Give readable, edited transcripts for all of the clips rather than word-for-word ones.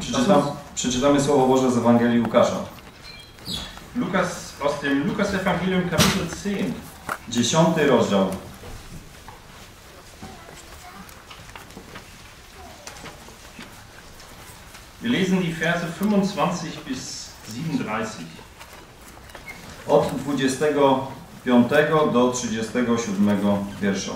Przeczytamy Słowo Boże z Ewangelii Łukasza. Aus dem Lukas-Evangelium Kapitel 10. 10 rozdział. Wir lesen die Verse 25 bis 37. Od 25 do 37 wiersza.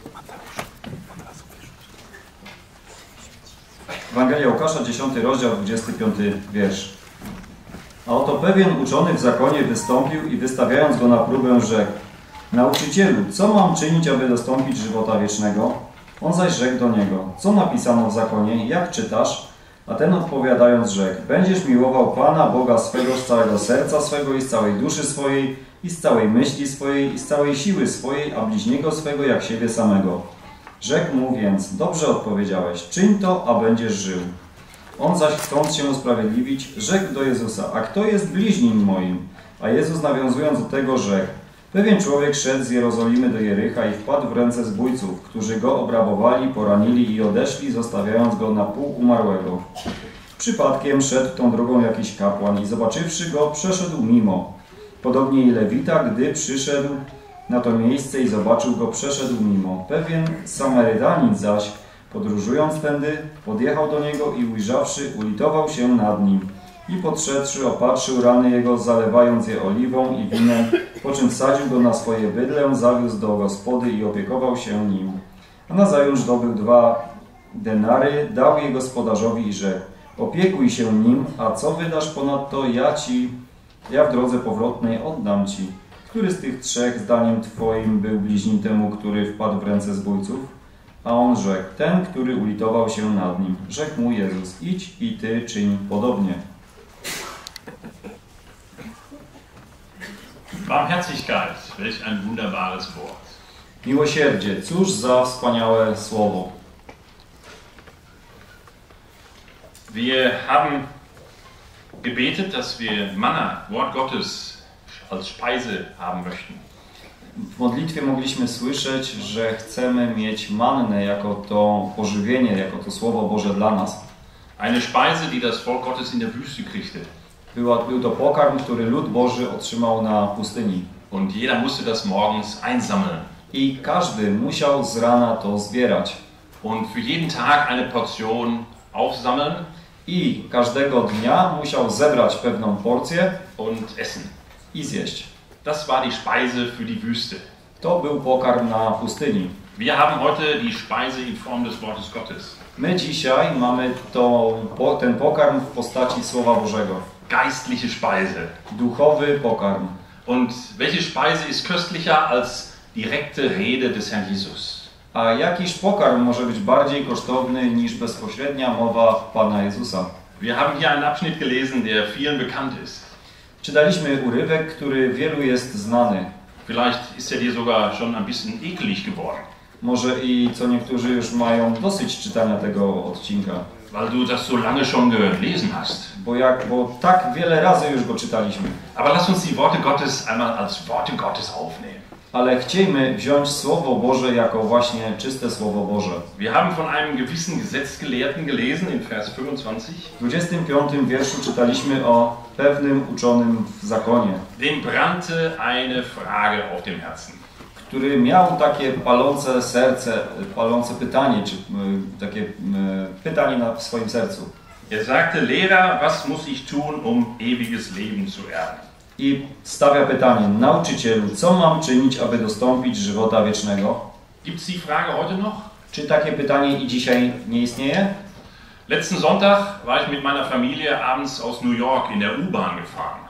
Ewangelia Łukasza, 10 rozdział, 25 wiersz. A oto pewien uczony w zakonie wystąpił i wystawiając go na próbę rzekł: Nauczycielu, co mam czynić, aby dostąpić żywota wiecznego? On zaś rzekł do niego: Co napisano w zakonie, jak czytasz? A ten odpowiadając rzekł: Będziesz miłował Pana Boga swego z całego serca swego i z całej duszy swojej i z całej myśli swojej i z całej siły swojej, a bliźniego swego jak siebie samego. Rzekł mu więc: Dobrze odpowiedziałeś, czyń to, a będziesz żył. On zaś, chcąc się usprawiedliwić, rzekł do Jezusa: A kto jest bliźnim moim? A Jezus, nawiązując do tego, rzekł: Pewien człowiek szedł z Jerozolimy do Jericha i wpadł w ręce zbójców, którzy go obrabowali, poranili i odeszli, zostawiając go na pół umarłego. Przypadkiem szedł tą drogą jakiś kapłan i zobaczywszy go, przeszedł mimo. Podobnie i Lewita, gdy przyszedł na to miejsce i zobaczył go, przeszedł mimo. Pewien Samarytanin zaś, podróżując tędy, podjechał do niego i ujrzawszy, ulitował się nad nim. I podszedłszy, opatrzył rany jego, zalewając je oliwą i winem, po czym wsadził go na swoje bydlę, zawiózł do gospody i opiekował się nim. A nazajutrz dobył 2 denary, dał je gospodarzowi i rzekł: Opiekuj się nim, a co wydasz ponadto, ja w drodze powrotnej oddam ci. Który z tych 3 zdaniem twoim był bliźnim temu, który wpadł w ręce zbójców? A on rzekł: Ten, który ulitował się nad nim. Rzekł mu Jezus: Idź i ty czyń podobnie. Barmherzigkeit, welch ein wunderbares Wort. Miłosierdzie, cóż za wspaniałe słowo. Wir haben gebetet, dass wir Manna, Wort Gottes, als Speise haben möchten. W modlitwie mogliśmy słyszeć, że chcemy mieć mannę jako to pożywienie, jako to Słowo Boże dla nas. Eine Speise, die das Volk Gottes in der Wüste kriegte. Był to pokarm, który lud Boży otrzymał na pustyni. Und jeder musste das morgens einsammeln. I każdy musiał z rana to zbierać. Und für jeden Tag eine Portion aufsammeln. I każdego dnia musiał zebrać pewną porcję und essen. I zjeść. Das war die Speise für die Wüste. To był pokarm na pustyni. Wir haben heute die Speise in Form des Wortes Gottes. My dzisiaj mamy ten pokarm w postaci Słowa Bożego. Geistliche Speise. Duchowy pokarm. Und welche Speise ist köstlicher als direkte Rede des Herrn Jesus? A jakiż pokarm może być bardziej kosztowny niż bezpośrednia mowa Pana Jezusa? Wir haben hier einen Abschnitt gelesen, der vielen bekannt ist. Czytaliśmy urywek, który wielu jest znany. Vielleicht ist er dir sogar schon ein bisschen eklig geworden. Może i co niektórzy już mają dosyć czytania tego odcinka. Weil du das so lange schon gelesen hast. Bo tak wiele razy już go czytaliśmy. Aber lass uns die Worte Gottes einmal als Worte Gottes aufnehmen. Ale chciejmy wziąć Słowo Boże jako właśnie czyste Słowo Boże. Wir haben von einem gewissen Gesetzgelehrten gelesen in Vers 25. W 25 wierszu czytaliśmy o pewnym uczonym w zakonie. Dem brannte eine Frage auf dem Herzen. Który miał takie palące serce, palące pytanie, czy takie pytanie w swoim sercu. Er sagte: Lehrer, was muss ich tun, um ewiges Leben zu erben? I stawia pytanie: Nauczycielu, co mam czynić, aby dostąpić żywota wiecznego? Gibt's die Frage heute noch? Czy takie pytanie i dzisiaj nie istnieje? Letzten Sonntag war ich mit meiner Familie abends aus New York in der U-Bahn gefahren.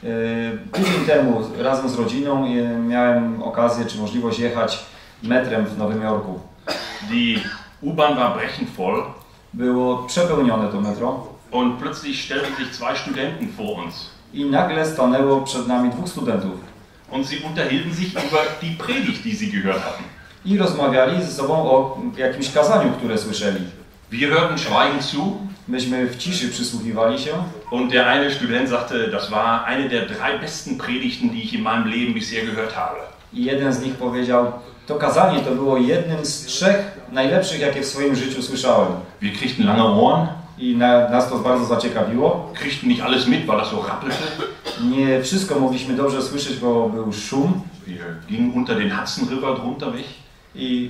Tydzień temu razem z rodziną miałem okazję czy możliwość jechać metrem w Nowym Jorku. Die U-Bahn war brechend voll. Było przepełnione to metro. Und plötzlich stellten sich 2 Studenten vor uns. I nagle stanęło przed nami 2 studentów. Und sie unterhielten sich über die Predigt, die sie gehört hatten. I rozmawiali ze sobą o jakimś kazaniu, które słyszeli. Wir hörten schweigend zu. Myśmy w ciszy przysłuchiwali się. Und der eine Student sagte, das war eine der 3 besten Predigten, die ich in meinem Leben bisher gehört habe. I jeden z nich powiedział: to kazanie to było jednym z 3 najlepszych, jakie w swoim życiu słyszałem. Wir kriegten lange Ohren. I nas to bardzo zaciekawiło. Kriegten nicht alles mit, weil das so rappelte. Nie wszystko mogliśmy dobrze słyszeć, bo był szum. Wir gingen unter den Hudson River drunter weg. I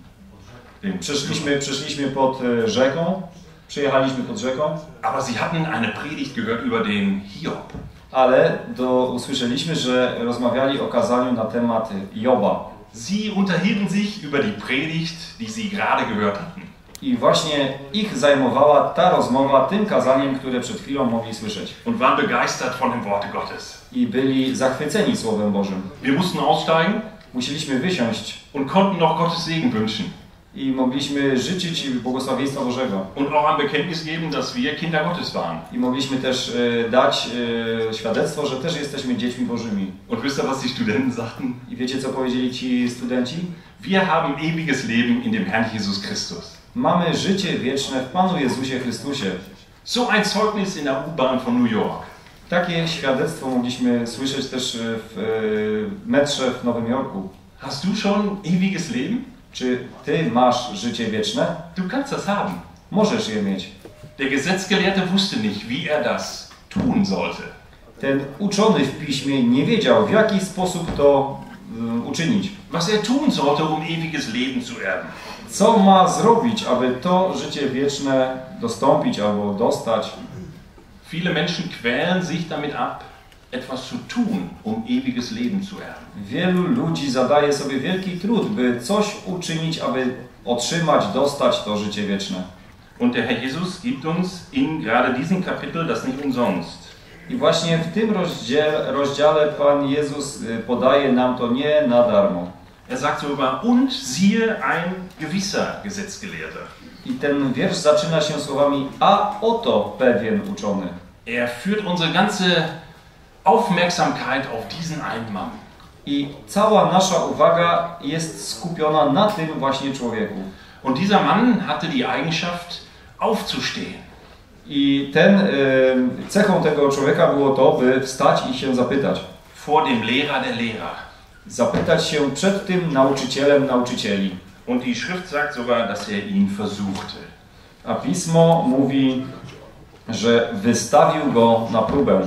przeszliśmy pod rzeką. Przyjechaliśmy pod rzeką. Aber sie hatten eine Predigt gehört über den Hiob. Ale usłyszeliśmy, że rozmawiali o kazaniu na temat Joba. Sie unterhielten sich über die Predigt, die sie gerade gehört hatten. I właśnie ich zajmowała ta rozmowa tym kazaniem, które przed chwilą mogli słyszeć. Und waren begeistert von dem Worte Gottes. I byli zachwyceni Słowem Bożym. Wir mussten aussteigen Musieliśmy wysiąść und konnten noch Gottes Segen wünschen. i mogliśmy życzyć błogosławieństwa Bożego. Und auch ein Bekenntnis geben, dass wir Kinder Gottes waren. I mogliśmy też dać świadectwo, że też jesteśmy dziećmi Bożymi. Und wisst ihr, was die Studenten sagten? I wiecie, co powiedzieli ci studenci? Wir haben ewiges Leben in dem Herrn Jesus Christus. Mamy życie wieczne w Panu Jezusie Chrystusie. So ein Zeugnis in der U-Bahn von New York. Takie świadectwo mogliśmy słyszeć też w metrze w Nowym Jorku. Hast du schon ewiges Leben? Czy ty masz życie wieczne? Du kannst das haben. Możesz je mieć. Der Gesetzgelehrte wusste nicht, wie er das tun sollte. Ten uczony w piśmie nie wiedział, w jaki sposób to uczynić. Was er tun sollte, um ewiges Leben zu erben. Co ma zrobić, aby to życie wieczne dostąpić albo dostać? Viele Menschen quälen sich damit ab, etwas zu tun, um ewiges Leben zu erben. Wielu ludzi zadaje sobie wielki trud, by coś uczynić, aby otrzymać, dostać to życie wieczne. Und der Herr Jesus gibt uns in gerade diesem Kapitel das nicht umsonst. I właśnie w tym rozdziale Pan Jezus podaje nam to nie na darmo. Er sagt sogar, und siehe ein gewisser Gesetzgelehrter. I ten wiersz zaczyna się słowami, a oto pewien uczony. Er führt unsere ganze Aufmerksamkeit auf diesen einen Mann. I cała nasza uwaga jest skupiona na tym właśnie człowieku. Und dieser Mann hatte die Eigenschaft, aufzustehen. I cechą tego człowieka było to, by wstać i się zapytać. Vor dem Lehrer der Lehrer. Zapytać się przed tym nauczycielem nauczycieli. Und die Schrift sagt sogar, dass er ihn versuchte. A Pismo mówi, że wystawił go na próbę.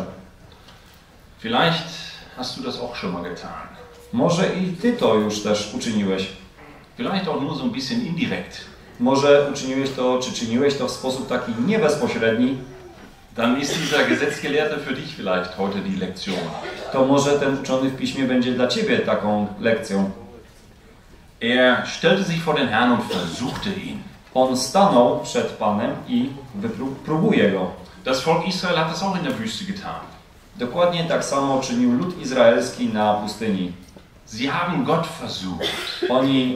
Vielleicht hast du das auch schon mal getan. Może i ty to już też uczyniłeś. Vielleicht auch nur so ein bisschen indirekt. Może uczyniłeś to, czy czyniłeś to w sposób taki nie bezpośredni. Dann ist dieser Gesetzgelehrte für dich vielleicht heute die Lektion. To może ten uczony w Piśmie będzie dla ciebie taką lekcją. Er stellte sich vor den Herrn und versuchte ihn. On stanął przed Panem i próbuje go. Das Volk Israel hat das auch in der Wüste getan. Dokładnie tak samo czynił lud izraelski na pustyni. Sie haben Gott versucht. Oni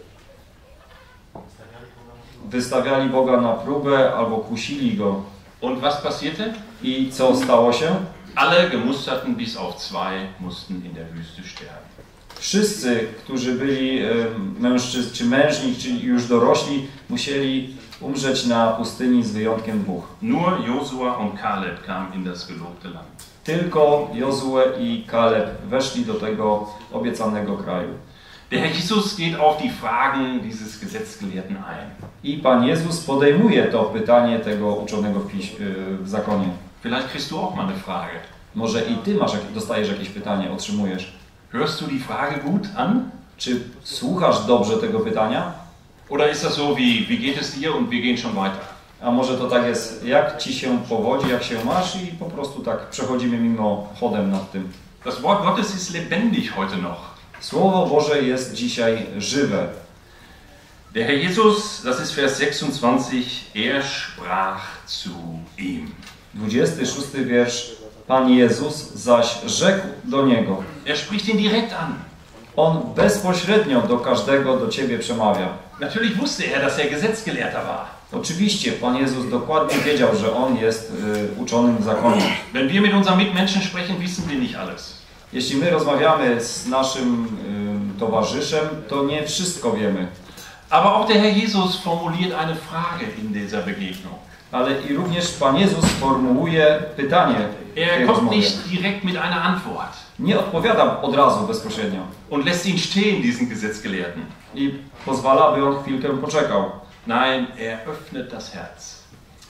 wystawiali Boga na próbę albo kusili go. Und was passierte? I co stało się? Alle Gemusterten bis auf zwei mussten in der Wüste sterben. Wszyscy, którzy byli mężczyzn, czy mężni, czy już dorośli, musieli umrzeć na pustyni z wyjątkiem dwóch. Nur Josua und Kaleb kamen in das gelobte Land. Tylko Jozue i Kaleb weszli do tego obiecanego kraju. Der Herr Jesus geht auf die Fragen dieses Gesetzgelehrten ein. I Pan Jezus podejmuje to pytanie tego uczonego w zakonie. Vielleicht kriegst du auch mal eine Frage. Może i ty dostajesz jakieś pytanie, otrzymujesz. Hörst du die Frage gut an? Czy słuchasz dobrze tego pytania? Oder ist das so wie geht es dir und wir gehen schon weiter? A może to tak jest, jak ci się powodzi, jak się masz i po prostu tak przechodzimy mimochodem nad tym. Das Wort Gottes ist lebendig heute noch. Słowo Boże jest dzisiaj żywe. Der Herr Jesus, das ist Vers 26, er sprach zu ihm. 26 wiersz. Pan Jezus zaś rzekł do niego. Er spricht ihn direkt an. On bezpośrednio do każdego do ciebie przemawia. Natürlich wusste er, dass er Gesetzgelehrter war. Oczywiście Pan Jezus dokładnie wiedział, że on jest uczonym w zakonie. Wenn wir mit unseren Mitmenschen sprechen, wissen wir nicht alles. Jeśli my rozmawiamy z naszym towarzyszem, to nie wszystko wiemy. Aber auch der Herr Jesus formuliert eine Frage in dieser Begegnung. Ale i również Pan Jezus formułuje pytanie. Er kommt nicht direkt mit einer Antwort. Nie odpowiada od razu bezpośrednio. Und lässt ihn stehen, diesen Gesetzgelehrten. I pozwala, by on chwilkę poczekał. Nein, er öffnet das Herz.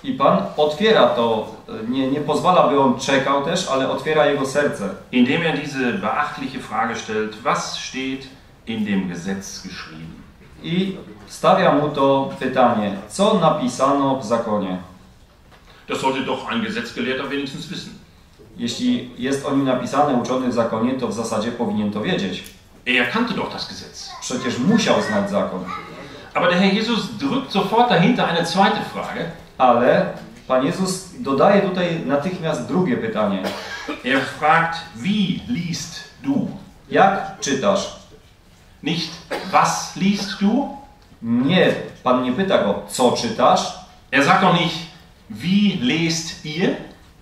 I Pan otwiera to, nie pozwala, by on czekał też, ale otwiera jego serce. Indem diese beachtliche Frage stellt, was steht in dem Gesetz geschrieben? I stawia mu to pytanie, co napisano w zakonie? Das sollte doch ein Gesetzgelehrter wenigstens wissen. Jeśli jest o nim napisane, uczony w zakonie, to w zasadzie powinien to wiedzieć. Er kannte doch das Gesetz. Przecież musiał znać zakon. Aber der Herr Jesus drückt sofort dahinter eine zweite Frage. Ale Pan Jezus dodaje tutaj natychmiast drugie pytanie. Er fragt, wie liest du? Jak czytasz? Nicht, was liest du? Nie, Pan nie pyta go, co czytasz? Er sagt doch nicht, wie lest ihr?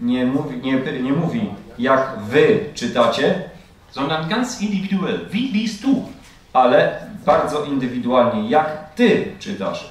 Nie mówi, jak wy czytacie, Sondern ganz individuell, wie liest du? ale bardzo indywidualnie, jak ty czytasz.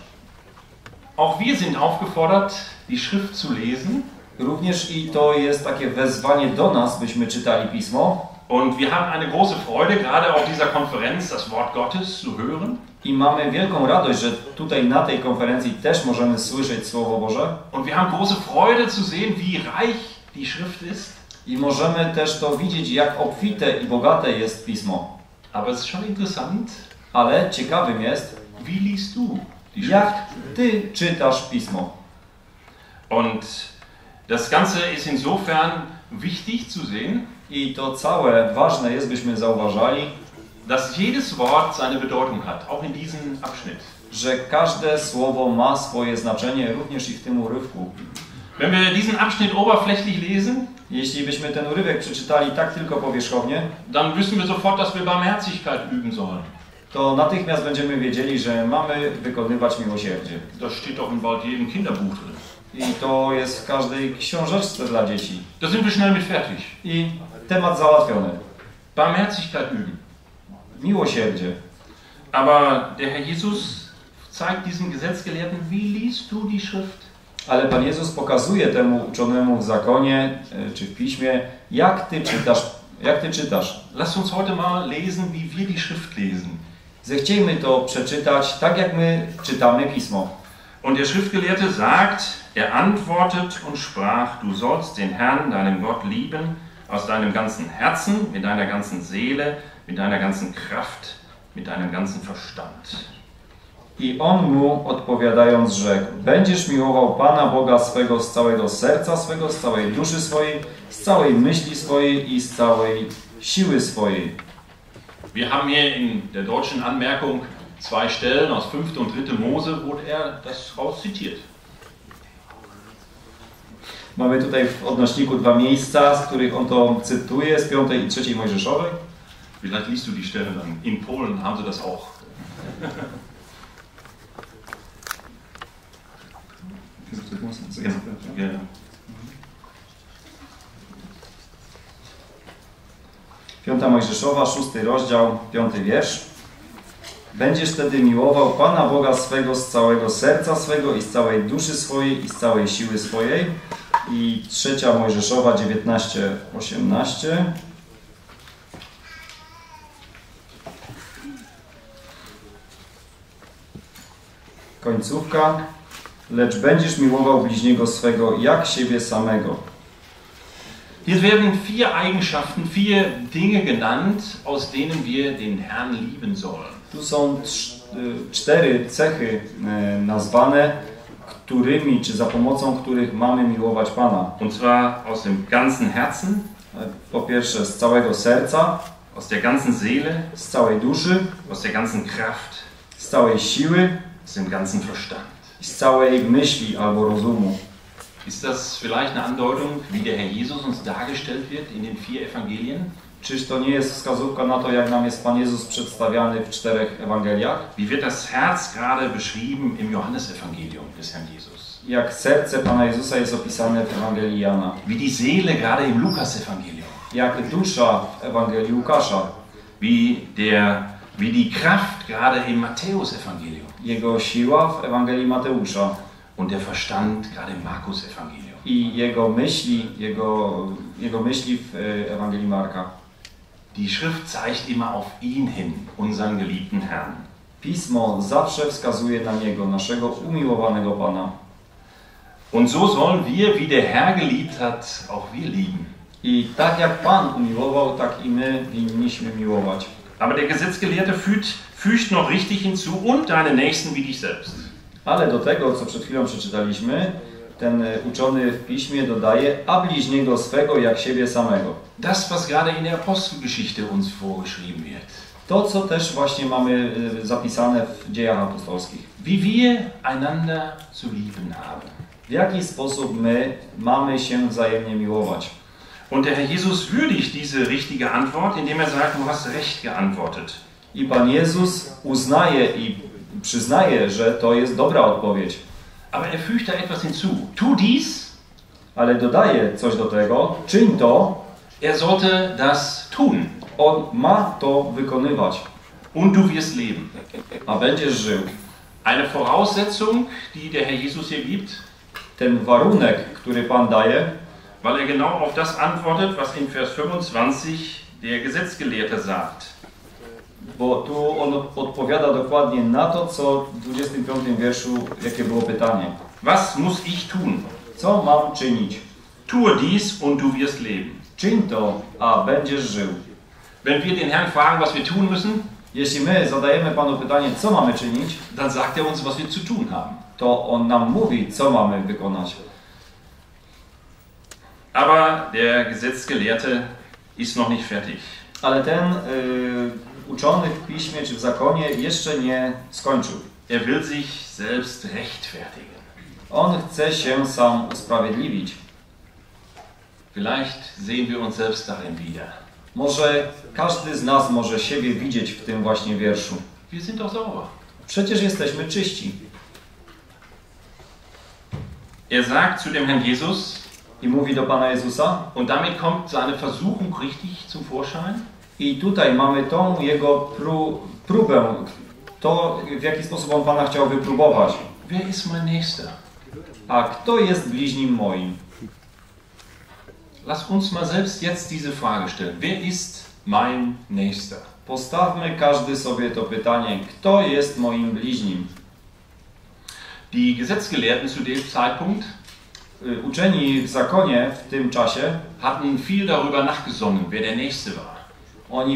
Auch wir sind aufgefordert, die Schrift zu lesen. Również i to jest takie wezwanie do nas, byśmy czytali Pismo. Und wir haben eine große Freude, gerade auf dieser Konferenz das Wort Gottes zu hören. I mamy wielką radość, że tutaj na tej konferencji też możemy słyszeć Słowo Boże. Und wir haben große Freude zu sehen, wie reich die Schrift ist. I możemy też to widzieć, jak obfite i bogate jest Pismo. Aber es ist schon interessant, Ale ciekawym jest, wie liest du die Schrift? jak ty czytasz Pismo. Und das Ganze ist insofern wichtig zu sehen, I to całe ważne jest, byśmy zauważali, dass jedes Wort seine Bedeutung hat, auch in diesem Abschnitt. że każde słowo ma swoje znaczenie, również i w tym urywku. Wenn wir diesen Abschnitt oberflächlich lesen, Jeśli byśmy ten urywek przeczytali tak tylko powierzchownie, dann wissen wir sofort, dass wir Barmherzigkeit üben sollen. to natychmiast będziemy wiedzieli, że mamy wykonywać miłosierdzie. Das steht doch in bald jedem Kinderbuch drin. I to jest w każdej książeczce dla dzieci. Da sind wir schnell mit fertig. I temat załatwiony. Barmherzigkeit üben. Miłosierdzie. Aber der Herr Jesus zeigt diesem Gesetzgelehrten, wie liest du die Schrift? Ale Pan Jezus pokazuje temu uczonemu w zakonie czy w piśmie, jak ty czytasz. Lasst uns heute mal lesen, wie wir die Schrift lesen. Zechciejmy to przeczytać tak, jak my czytamy Pismo. Und der Schriftgelehrte sagt, er antwortet und sprach, du sollst den Herrn, deinen Gott, lieben, aus deinem ganzen Herzen, mit deiner ganzen Seele, mit deiner ganzen Kraft, mit deinem ganzen Verstand. I on mu odpowiadając rzekł, będziesz miłował Pana Boga swego z całego serca swego, z całej duszy swojej, z całej myśli swojej i z całej siły swojej. Wir haben hier in der deutschen Anmerkung zwei Stellen aus 5. und 3. Mose, wo er das rauszitiert. Mamy tutaj w odnośniku dwa miejsca, z których on to cytuje, z 5. i 3. Mojżeszowej. Vielleicht liest du die Stellen dann. In Polen haben sie das auch. Genau. 5. Mojżeszowa, 6. rozdział, 5. wiersz. Będziesz wtedy miłował Pana Boga swego z całego serca swego i z całej duszy swojej i z całej siły swojej. I 3. Mojżeszowa, 19, 18. Końcówka. Lecz będziesz miłował bliźniego swego jak siebie samego. Hier werden 4 Eigenschaften, 4 Dinge genannt, aus denen wir den Herrn lieben sollen. Tu są 4 cechy nazwane, którymi czy za pomocą których mamy miłować Pana. Und zwar aus dem ganzen Herzen, Po pierwsze z całego serca, aus der ganzen Seele, z całej duszy, aus der ganzen Kraft, z całej siły aus dem ganzen Verstand. i z całej myśli albo rozumu. Ist das vielleicht eine Andeutung, wie der Herr Jesus uns dargestellt wird in den 4 Evangelien? Czyż to nie jest wskazówka na to, jak nam jest Pan Jezus przedstawiany w 4 Ewangeliach? Wie wird das Herz gerade beschrieben im Johannesevangelium des Herrn Jesus? Jak serce Pana Jezusa jest opisane w Ewangelii Jana? Wie die Seele gerade im Lukasevangelium? Jak dusza w Ewangelii Łukasza? Wie die Kraft gerade im Matthäusevangelium? Jego siła w Ewangelii Mateusza? Und der Verstand gerade im Markusevangelium? I jego myśli w Ewangelii Marka. Die Schrift zeigt immer auf ihn hin, unseren geliebten Und so sollen wir, wie der Herr geliebt hat, auch wir lieben. I tak jak Pan umiłował, tak i my winniśmy miłować. Aber der Gesetzgelehrte fügt noch richtig hinzu, und deine Nächsten wie dich selbst. Ale do tego, co przed chwilą przeczytaliśmy, ten uczony w Piśmie dodaje, a bliźniego swego jak siebie samego. Das, was gerade in der Apostelgeschichte uns vorgeschrieben wird. To, co też właśnie mamy zapisane w dziejach apostolskich. Wie wir einander zu lieben haben. W jaki sposób my mamy się wzajemnie miłować. Und der Herr Jesus würdigt diese richtige Antwort, indem er sagt, du hast recht geantwortet. I Pan Jezus uznaje i przyznaje, że to jest dobra odpowiedź. Aber er fügt da etwas hinzu. Tu dies. Ale dodaje coś do tego. Czyń to. Er sollte das tun. On ma to wykonywać. Und du wirst leben. A będziesz żył. Eine Voraussetzung, die der Herr Jesus hier gibt. Ten warunek, który Pan daje, weil er genau auf das antwortet, was in Vers 25 der Gesetzgelehrte sagt. Bo tu on odpowiada dokładnie na to, co w 25 wierszu, jakie było pytanie. Was muss ich tun? Co mam czynić? Tue dies und du wirst leben. Czyń to, a będziesz żył. Wenn wir den Herrn fragen, was wir tun müssen, jeśli my zadajemy Panu pytanie, co mamy czynić, dann sagt er uns, was wir zu tun haben. To On nam mówi, co mamy wykonać. Aber der Gesetzgelehrte ist noch nicht fertig. Ale ten uczony w Piśmie czy w zakonie jeszcze nie skończył. Er will sich selbst rechtfertigen. On chce się sam usprawiedliwić. Vielleicht sehen wir uns selbst darin wieder. Może każdy z nas może siebie widzieć w tym właśnie wierszu. Wir sind doch sauber. Przecież jesteśmy czyści. Er sagt zu dem Herrn Jesus, i mówi do Pana Jezusa, und damit kommt seine Versuchung richtig zum Vorschein. I tutaj mamy tą jego próbę, to w jaki sposób on Pana chciał wypróbować. Wer ist mein Nächster? A kto jest bliźnim moim? Lass uns mal selbst jetzt diese Frage stellen. Wer ist mein Nächster? Postawmy każdy sobie to pytanie, kto jest moim bliźnim? Die Gesetzgelehrten zu dem Zeitpunkt uczeni w zakonie w tym czasie hatten viel darüber nachgesonnen, wer der Nächste war. Oni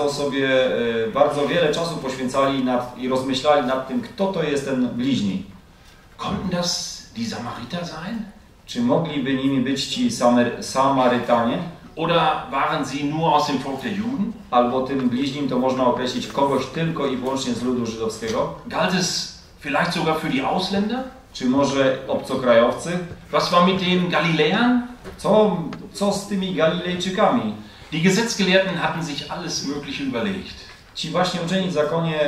bardzo wiele czasu poświęcali i rozmyślali nad tym, kto to jest ten bliźni. Konnten das die Samariter sein? Czy mogliby nimi być ci Samarytanie? Oder waren sie nur aus dem Volk der Juden? Albo tym bliźnim to można określić kogoś tylko i wyłącznie z ludu żydowskiego? Galt es vielleicht sogar für die Ausländer? Czy może obcokrajowcy? Was war mit den Galiläern? Co z tymi Galilejczykami? Die Gesetzgelehrten hatten sich alles Mögliche überlegt. Ci właśnie uczeni w zakonie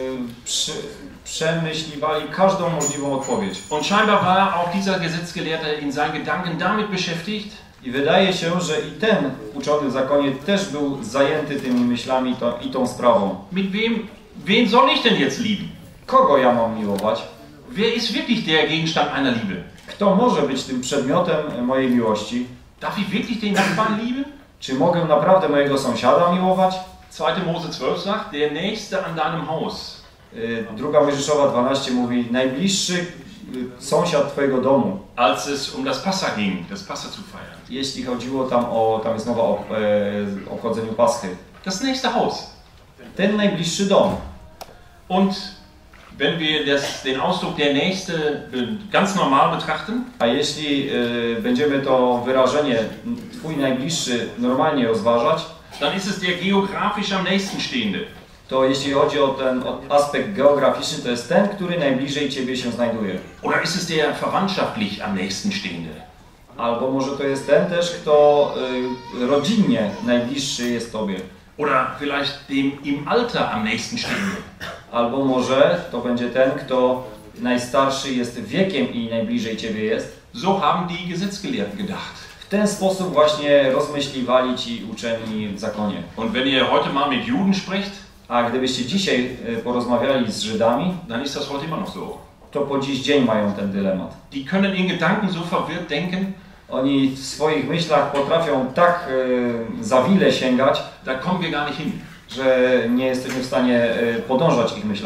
przemyśliwali każdą możliwą odpowiedź. Und scheinbar war auch dieser Gesetzgelehrte in seinen Gedanken damit beschäftigt. I wydaje się, że i ten uczony w zakonie też był zajęty tymi myślami i tą sprawą. Mit wen soll ich denn jetzt lieben? Kogo ja mam miłować? Wer ist wirklich der Gegenstand einer Liebe? Kto może być tym przedmiotem mojej miłości? Darf ich wirklich den Nachbarn lieben? Czy mogę naprawdę mojego sąsiada miłować? 2. Mose 12 sagt, der Nächste an deinem Haus. 2 Mojżeszowa 12 mówi, najbliższy sąsiad twojego domu. Als es um das Passa ging, das Passa zu feiern. Jeśli chodziło tam jest mowa o obchodzeniu Paschy. Das nächste Haus. Ten najbliższy dom. Und wenn wir den Ausdruck der Nächste ganz normal betrachten, a jeśli będziemy to wyrażenie twój najbliższy normalnie rozważać, dann ist es der geografisch am nächsten stehende. To jeśli chodzi o ten aspekt geograficzny, to jest ten, który najbliżej ciebie się znajduje. Oder ist es der verwandtschaftlich am nächsten stehende? Albo może to jest ten też, kto rodzinnie najbliższy jest tobie. Oder vielleicht dem im Alter am nächsten stehende. Albo może to będzie ten, kto najstarszy jest wiekiem i najbliżej ciebie jest. So haben die Gesetzgelehrten gedacht. W ten sposób właśnie rozmyśliwali ci uczeni w zakonie. Und wenn ihr heute mal mit Juden sprecht, a gdybyście dzisiaj porozmawiali z Żydami, dann ist das heute immer noch so. To po dziś dzień mają ten dylemat. Die können in Gedanken so verwirrt denken. Oni w swoich myślach potrafią tak za sięgać, da kommen wir gar nicht hin. Że nie jesteśmy w stanie podążać ich myślami.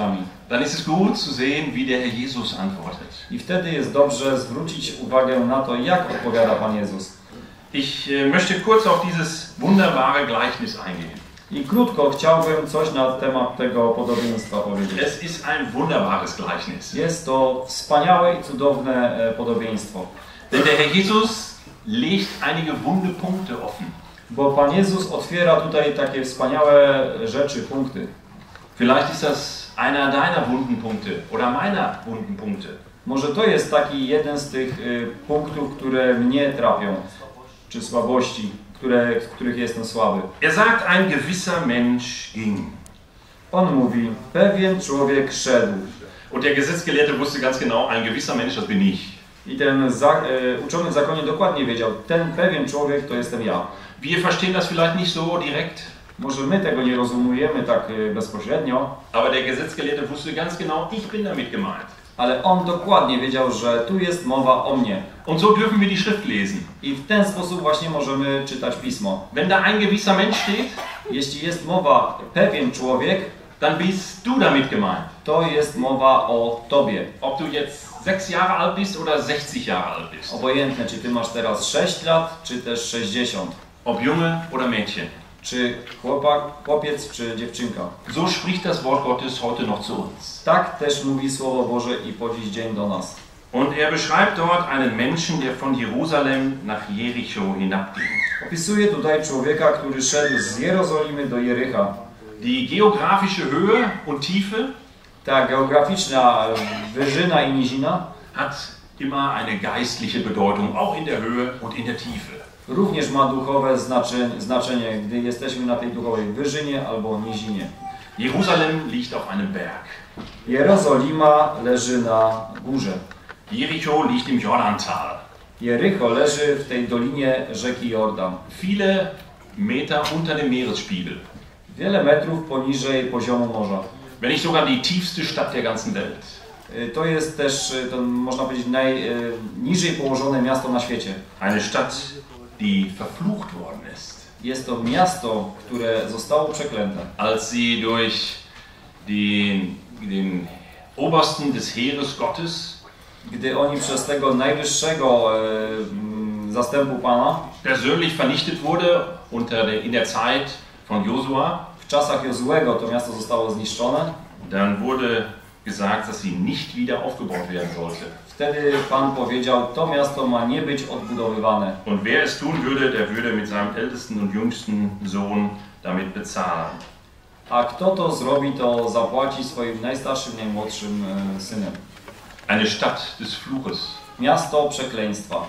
dann ist es gut zu sehen, wie der Herr Jesus antwortet. I wtedy jest dobrze zwrócić uwagę na to, jak odpowiada Pan Jezus. Ich möchte kurz auf dieses wunderbare Gleichnis eingehen. I krótko chciałbym coś na temat tego podobieństwa powiedzieć. Es ist ein wunderbares Gleichnis. Jest to wspaniałe i cudowne podobieństwo. Denn der Herr Jesus legt einige wunde Punkte offen. Bo Pan Jezus otwiera tutaj takie wspaniałe rzeczy, punkty. Vielleicht ist das einer deiner wunden Punkte oder meiner wunden Punkte. Może to jest taki jeden z tych punktów, które mnie trapią, czy słabości, w których jestem słaby. Er sagt, ein gewisser Mensch ging. On mówi, pewien człowiek szedł. Und der Gesetzgelehrte wusste ganz genau, ein gewisser Mensch, das bin ich. I ten uczony w zakonie dokładnie wiedział, ten pewien człowiek to jestem ja. Wir verstehen das vielleicht nicht so direkt. Może my tego nie rozumiemy tak bezpośrednio, Aber der Gesetzgelehrte wusste ganz genau, ich bin damit gemeint. ale on dokładnie wiedział, że tu jest mowa o mnie. Und so dürfen wir die Schrift lesen. I w ten sposób właśnie możemy czytać Pismo. Wenn da ein gewisser Mensch steht, Jeśli jest mowa pewien człowiek, dann bist du damit gemeint. to jest mowa o tobie. Ob du jetzt 6 Jahre alt bist oder 60 Jahre alt bist. Obojętne, czy ty masz teraz 6 lat, czy też 60. Ob Junge oder Mädchen. Czy chłopiec, czy dziewczynka. So spricht das Wort Gottes heute noch zu uns. Tak też mówi Słowo Boże i po dziś dzień do nas. Und er beschreibt dort einen Menschen, der von Jerusalem nach Jericho hinabging. Opisuje tutaj człowieka, który szedł z Jerozolimy do Jericha. Die geografische Höhe und Tiefe Ta geograficzna wyżyna i nizina hat immer eine geistliche Bedeutung, auch in der Höhe und in der Tiefe. również ma duchowe znaczenie, gdy jesteśmy na tej duchowej wyżynie albo nizinie. Jerusalem liegt auf einem Berg. Jerozolima leży na górze. Jericho liegt im Jordantal. Jericho leży w tej dolinie rzeki Jordan. Viele Meter unter dem Meeresspiegel. Wiele metrów poniżej poziomu morza. Wenn nicht sogar die tiefste Stadt der ganzen Welt. To jest też, to można powiedzieć, najniżej położone miasto na świecie. Eine Stadt, die verflucht worden ist. Jest to miasto, które zostało przeklęte. Als sie durch den Obersten des Heeres Gottes Gdy oni przez tego najwyższego zastępu Pana persönlich vernichtet wurde in der Zeit von Josua, w czasach Jozuego to miasto zostało zniszczone, dann wurde gesagt, dass sie nicht wieder aufgebaut werden sollte. wtedy Pan powiedział, to miasto ma nie być odbudowywane. Und wer es tun würde, der würde mit seinem ältesten und jüngsten Sohn damit bezahlen. A kto to zrobi, to zapłaci swoim najstarszym, najmłodszym synem. Eine Stadt des Fluches. Miasto przekleństwa.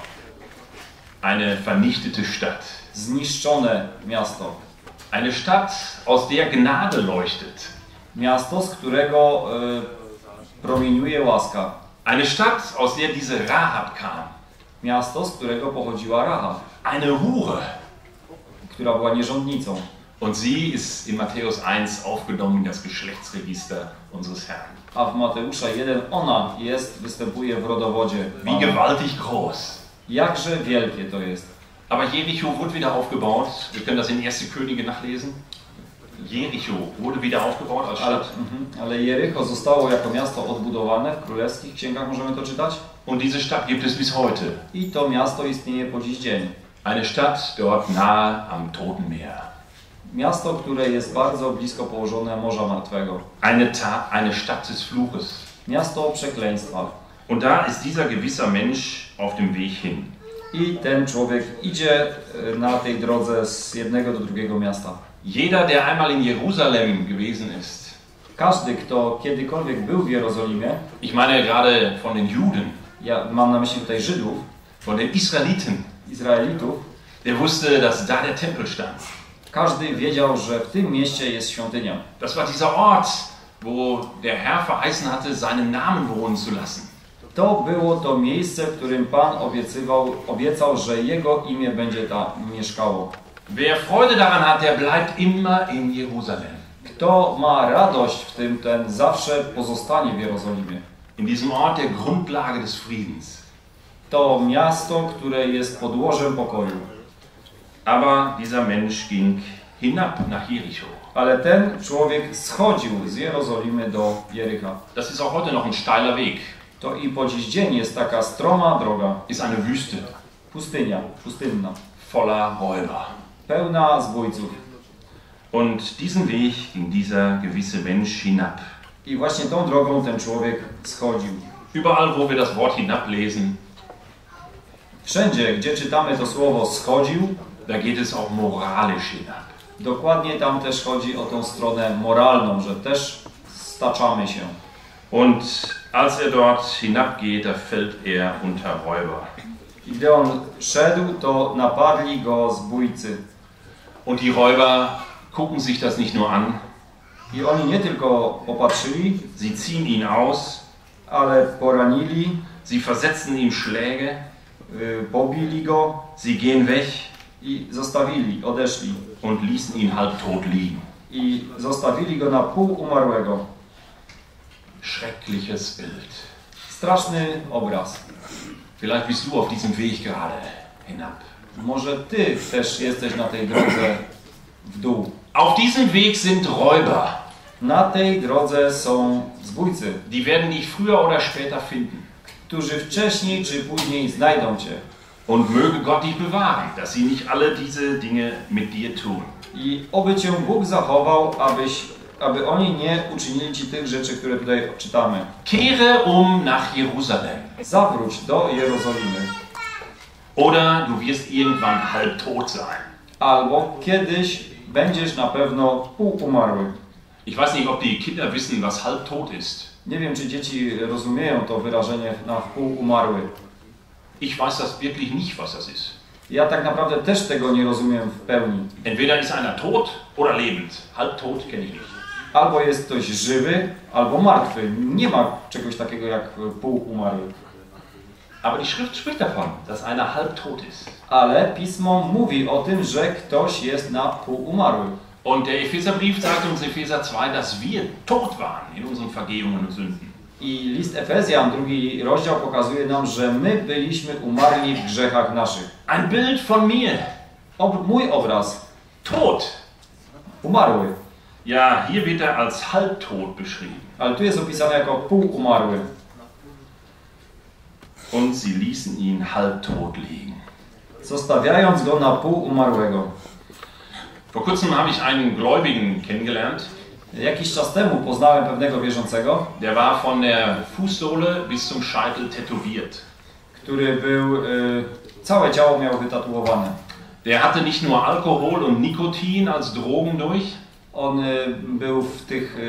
Eine vernichtete Stadt. Zniszczone miasto. Eine Stadt, aus der Gnade leuchtet. Miasto, z którego promieniuje łaska. Eine Stadt, aus der diese Rahab kam. Miasto, z którego pochodziła Rahab. Eine Hure. Która była nierządnicą. Und sie ist in Matthäus 1 aufgenommen in das Geschlechtsregister unseres Herrn. A w Mateusza 1 ona występuje w rodowodzie Wie gewaltig groß. Jakże wielkie to jest. Aber Jericho wurde wieder aufgebaut. Wir können das in 1. Könige nachlesen. Jericho wurde wieder aufgebaut als Stadt. Ale Jericho zostało jako miasto odbudowane, w królewskich księgach możemy to czytać. Und diese Stadt gibt es bis heute. I to miasto istnieje po dziś dzień. Eine Stadt dort nahe am Toten Meer. Miasto, które jest bardzo blisko położone Morza Martwego. Eine Stadt des Fluches. Miasto przekleństwa. Und da ist dieser gewisser Mensch auf dem Weg hin. I ten człowiek idzie na tej drodze z jednego do drugiego miasta. Jeder, der einmal in Jerusalem gewesen ist. Każdy, kto kiedykolwiek był w Jerozolimie, Ich meine gerade von den Juden. ja mam na myśli tutaj Żydów, Von den Israeliten. Izraelitów, Der wusste, dass da der Tempel stand. każdy wiedział, że w tym mieście jest świątynia. Das war dieser Ort, wo der Herr verheißen hatte, seinen Namen wohnen zu lassen. To było to miejsce, w którym Pan obiecał, że Jego imię będzie tam mieszkało. Wer Freude daran hat, der bleibt immer in Jerusalem. Kto ma radość w tym, ten zawsze pozostanie w Jerozolimie. In diesem Ort der Grundlage des Friedens. To miasto, które jest podłożem pokoju. Aber dieser Mensch ging hinab nach Jericho. Ale ten człowiek schodził z Jerozolimy do Jericha. Das ist auch heute noch ein steiler Weg. To i po dziś dzień jest taka stroma droga. Ist eine Wüste. Pustynna. Voller Räuber. Pełna zbójców. Und diesen Weg ging dieser gewisse Mensch hinab. I właśnie tą drogą ten człowiek schodził. Überall, wo wir das Wort hinablesen, Wszędzie, gdzie czytamy to słowo schodził, da geht es auch moralisch hinab. dokładnie tam też chodzi o tą stronę moralną, że też staczamy się. Und als er dort hinabgeht, da fällt er unter Räuber. I gdy on szedł, to napadli go zbójcy. Und die Räuber gucken sich das nicht nur an, I oni nie tylko popatrzyli, sie ziehen ihn aus, ale poranili, sie versetzen ihm Schläge, pobili go sie gehen weg i zostawili, odeszli. und ließen ihn halbtot liegen. I zostawili go na pół umarłego. Schreckliches Bild. Straszny obraz. Vielleicht bist du auf diesem Weg gerade hinab. Może ty też jesteś na tej drodze w dół. Auf diesem Weg sind Räuber. Na tej drodze są zbójcy, Die werden dich früher oder später finden. którzy wcześniej czy później znajdą cię. Und möge Gott dich bewahren, dass sie nicht alle diese Dinge mit dir tun. I oby cię Bóg zachował, aby oni nie uczynili ci tych rzeczy, które tutaj czytamy. Kehre nach Jerusalem. Zawróć do Jerozolimy. Oder du wirst irgendwann halbtot sein. Albo kiedyś będziesz na pewno półumarły. Ich weiß nicht, ob die Kinder wissen, was halbtot ist. Nie wiem, czy dzieci rozumieją to wyrażenie na półumarły. Ich weiß das wirklich nicht, was das ist. Ja tak naprawdę też tego nie rozumiem w pełni. Entweder ist einer tot oder lebend. Halbtot kenne ich nicht. Albo jest ktoś żywy, albo martwy. Nie ma czegoś takiego jak półumarły. Aber die Schrift spricht davon, dass einer halbtot ist. Ale Pismo mówi o tym, że ktoś jest na półumarły. Und der Epheserbrief sagt uns in Epheser 2, dass wir tot waren in unseren Vergehungen und Sünden. I list Efezjan, 2 rozdział, pokazuje nam, że my byliśmy umarli w grzechach naszych. Ein Bild von mir. Mój obraz. Tot. Umarły. Ja, hier wird er als halbtot beschrieben. Ale tu jest opisany jako półumarły. Und sie ließen ihn halbtot liegen. Zostawiając go na półumarłego. Vor kurzem habe ich einen Gläubigen kennengelernt. Jakiś czas temu poznałem pewnego wierzącego, Der war von der Fußsohle bis zum Scheitel tätowiert. który był, całe ciało miał wytatuowane. Der hatte nicht nur Alkohol und Nikotin als Drogen durch. On był w tych...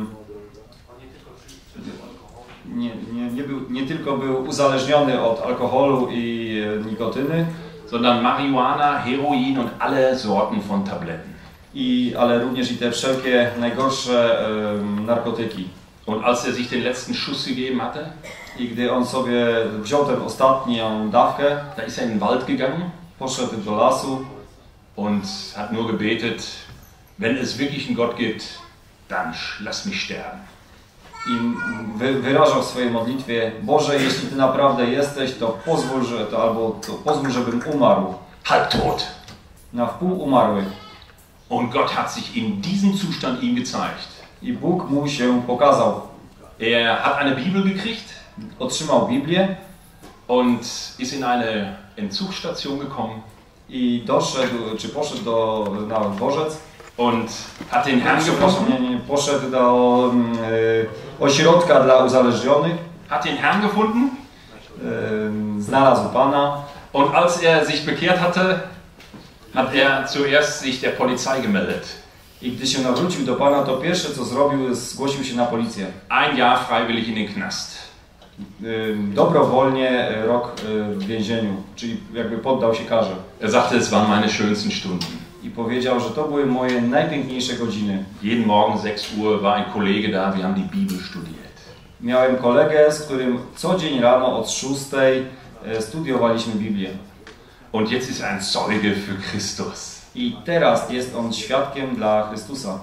nie tylko był uzależniony od alkoholu i nikotyny, sondern Marihuana, Heroin und alle Sorten von Tabletten. ale również i te wszelkie najgorsze narkotyki. Und als er sich den letzten Schuss gegeben hatte, I gdy on sobie wziął tę ostatnią dawkę, da ist er in den Wald gegangen poszedł do lasu und hat nur gebetet, wenn es wirklich einen Gott gibt, dann lass mich sterben. i wyrażał w swojej modlitwie: Boże, jeśli Ty naprawdę jesteś, to pozwól, żebym umarł. Halbtot. Na wpół umarły. Und Gott hat sich in diesem Zustand ihm gezeigt. I Bóg mu się pokazał. Er hat eine Bibel gekriegt Otrzymał Biblię und ist in eine Entzugsstation gekommen i poszedł na dworzec. und hat den Herrn gefunden. Poszedł do ośrodka dla uzależnionych. Hat den Herrn gefunden. Znalazł Pana. Und als er sich bekehrt hatte, hat er zuerst sich der Polizei gemeldet. I gdy się nawrócił do Pana, to pierwsze co zrobił, zgłosił się na policję. Ein Jahr freiwillig in den Knast. Dobrowolnie rok w więzieniu, czyli jakby poddał się karze. Er sagte, es waren meine schönsten Stunden. I powiedział, że to były moje najpiękniejsze godziny. Jeden Morgen 6 Uhr war ein Kollege da, wir haben die Bibel studiert. Miałem kolegę, z którym co dzień rano od 6 studiowaliśmy Biblię. Und jetzt ist er ein Zeuge für Christus. I teraz jest on świadkiem dla Chrystusa.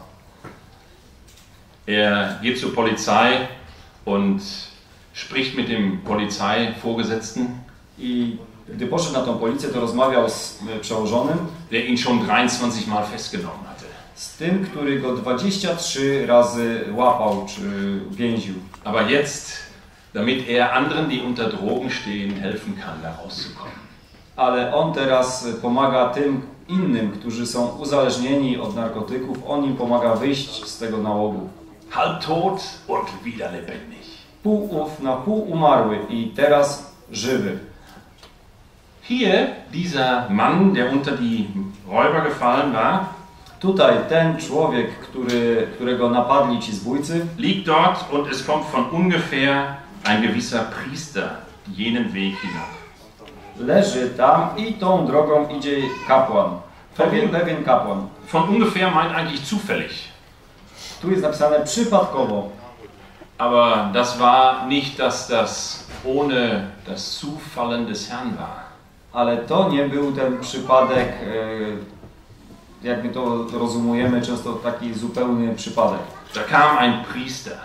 Er geht zur Polizei und spricht mit dem Polizeivorgesetzten, I gdy poszedł na tą policję, to rozmawiał z przełożonym, der ihn schon 23 Mal festgenommen hatte. z tym, który go 23 razy łapał czy więził. Aber jetzt, damit er anderen, die unter Drogen stehen, helfen kann, da rauszukommen. Ale on teraz pomaga tym innym, którzy są uzależnieni od narkotyków, on im pomaga wyjść z tego nałogu. Halb tot und wieder lebendig. Na pół umarły i teraz żywy. Hier, dieser Mann, der unter die Räuber gefallen war, Tutaj ten człowiek, którego napadli ci zbójcy, liegt dort und es kommt von ungefähr ein gewisser Priester jenen Weg hinab. leży tam i tą drogą idzie kapłan. Pewien kapłan. Von ungefähr meint eigentlich zufällig. Tu jest napisane przypadkowo. Aber das war nicht, dass das ohne das Zufallen des Herrn war. Ale to nie był ten przypadek, jak my to rozumujemy, często taki zupełny przypadek. Da kam ein Priester.